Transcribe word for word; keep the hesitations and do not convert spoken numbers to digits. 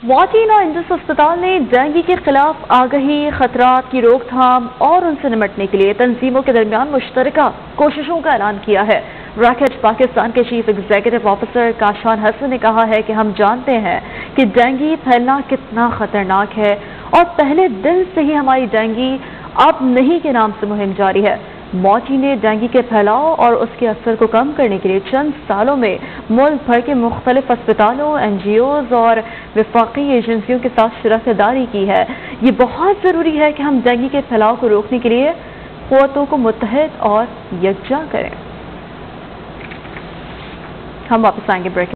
वाटीना Indus अस्पताल ने dengue के खिलाफ आगाही, खतरात की रोकथाम और उनसे निपटने के लिए तंजीमों के दरमियान मुश्तरका कोशिशों का ऐलान किया है। रैकेट पाकिस्तान के chief executive officer Kashan Hasan ने कहा है कि हम जानते हैं कि डेंगू फैलना कितना खतरनाक है और पहले दिन से ही हमारी डेंगू अब नहीं के नाम से मुहिम जारी है। मौटी ने डेंगू के फैलाव और उसके असर को कम करने के लिए चंद सालों में मुल्क भर के मुख्तलिफ अस्पतालों, एन जी ओज और वफाकी एजेंसियों के साथ शराकतदारी की है। ये बहुत ज़रूरी है कि हम डेंगू के फैलाव को रोकने के लिए क़ुव्वतों को मुत्तहिद और यकजा करें। हम वापस आएंगे ब्रेक।